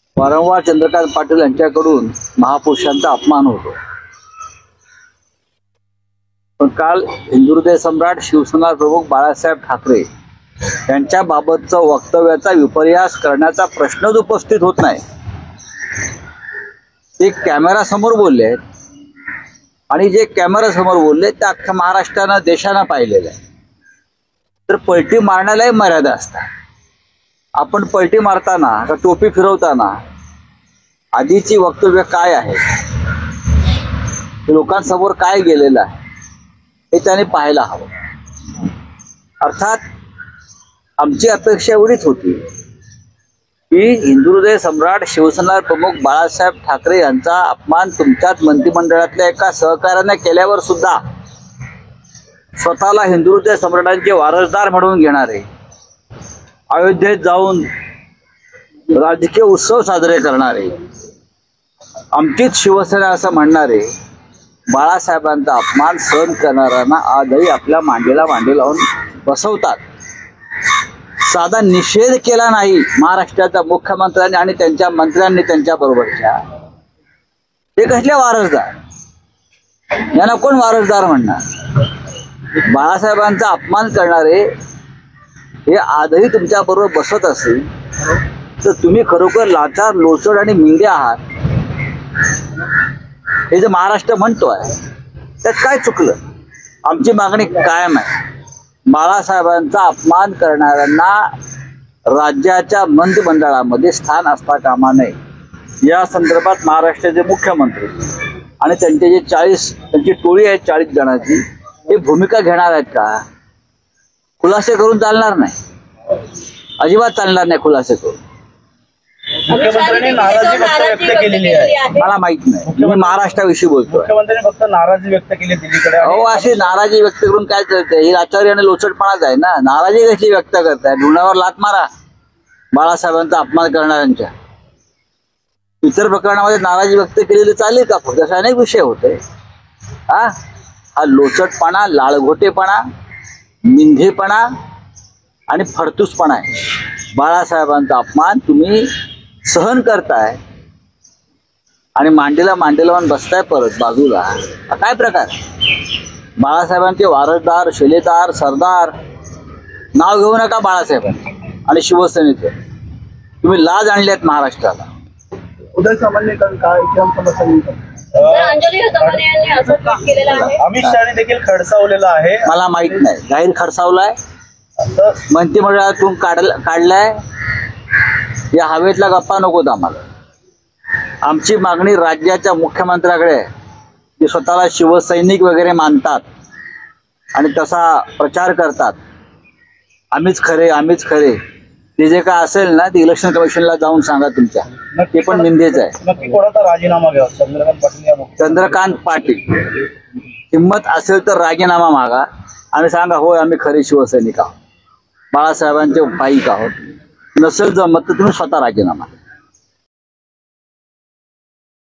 वारंवार चंद्रकांत पाटील यांच्याकडून महापुरुषांचा अपमान होतो. पण काल हिंदुहृदय सम्राट शिवसेना प्रमुख बाळासाहेब ठाकरे यांच्या बाबतचं वक्तव्याचा विपर्यास करण्याचा प्रश्नच उपस्थित होत नाही. ते कॅमेरा समोर बोलले आणि जे कॅमेरा समोर बोलले ते अख्ख्या महाराष्ट्रानं देशानं पाहिलेलं आहे. तर पलटी मारण्यालाही मर्यादा असतात. आपण पलटी मारताना का टोपी फिरवताना आधीची वक्तव्य काय आहे, लोकांसमोर काय गेलेलं आहे हे त्याने पाहायला हवं. अर्थात आमची अपेक्षा एवढीच होती की हिंदुहृदय सम्राट शिवसेना प्रमुख बाळासाहेब ठाकरे यांचा अपमान तुमच्याच मंत्रिमंडळातल्या एका सहकार्याने केल्यावर सुद्धा स्वतःला हिंदुहृदय सम्राटांचे वारसदार म्हणून घेणारे, अयोध्येत जाऊन राजकीय उत्सव साजरे करणारे, आमचीच शिवसेना असं म्हणणारे बाळासाहेबांचा अपमान सहन करणाऱ्यांना आजही आपल्या मांडीला मांडी लावून बसवतात. साधा निषेध केला नाही महाराष्ट्राच्या मुख्यमंत्र्यांनी आणि त्यांच्या मंत्र्यांनी त्यांच्या बरोबरच्या, ते कसले वारसदार? यांना कोण वारसदार म्हणणार? बाळासाहेबांचा अपमान करणारे हे आजही तुमच्या बरोबर बसत असेल तर तुम्ही खरोखर लाचार, लोचड आणि मिंगे आहात हे जे महाराष्ट्र म्हणतोय त्यात काय चुकलं? आमची मागणी कायम आहे. बाळासाहेबांचा अपमान करणाऱ्यांना राज्याच्या मंत्रिमंडळामध्ये स्थान असता कामा नये. या संदर्भात महाराष्ट्राचे मुख्यमंत्री आणि त्यांचे जे त्यांची टोळी आहे 40 जणांची, ते भूमिका घेणार आहेत का? खुलासे करून चालणार नाही, अजिबात चालणार नाही खुलासे करून. मुख्यमंत्र्यांनी नाराजी व्यक्त केलेली आहे. मला माहित नाही, मी महाराष्ट्राविषयी बोलतो. मुख्यमंत्र्यांनी फक्त नाराजी व्यक्त केली दिल्लीकडे. हो, अशी नाराजी व्यक्त करून काय करते? ही लाचारी आणि लोचडपणाच आहे ना. नाराजी कशी व्यक्त करताय? ढुंडावर लात मारा बाळासाहेबांचा अपमान करणाऱ्यांच्या. इतर प्रकरणामध्ये नाराजी व्यक्त केलेली चालेल का? फक्त असे अनेक विषय होते. हा लोचडपणा, लाळघोटेपणा, मिंधेपणा आणि फडतूसपणा आहे. बाळासाहेबांचा अपमान तुम्ही सहन करताय आणि मांडीला मांडी लावून बसताय परत बाजूला. हा काय प्रकार? बाळासाहेबांचे वारसदार, शिलेदार, सरदार नाव घेऊ नका बाळासाहेबांचे आणि शिवसेनेचे. तुम्ही लाज आणल्यात महाराष्ट्राला. उदय सामान्यकरण काय अमित शहाने देखील खडसावलेला आहे. मला माहित नाही, जाहीर खडसावलाय, मंत्रिमंडळातून काढलाय. या हवेतला गप्पा नकोत आम्हाला. आमची मागणी राज्याच्या मुख्यमंत्र्याकडे आहे, ते स्वतःला शिवसैनिक वगैरे मानतात आणि तसा प्रचार करतात. आम्हीच खरे, आम्हीच खरे. ते जे काय असेल ना ते इलेक्शन कमिशनला जाऊन सांगा तुमच्या. ते पण निंदेच आहे. नक्की कोणाचा राजीनामा घ्यावा? चंद्रकांत पाटील. हिंमत असेल तर राजीनामा मागा आणि सांगा होय आम्ही खरे शिवसैनिक आहोत, बाळासाहेबांचे पाईक आहोत. नसेल जमत तर तुम्ही स्वतः राजीनामा.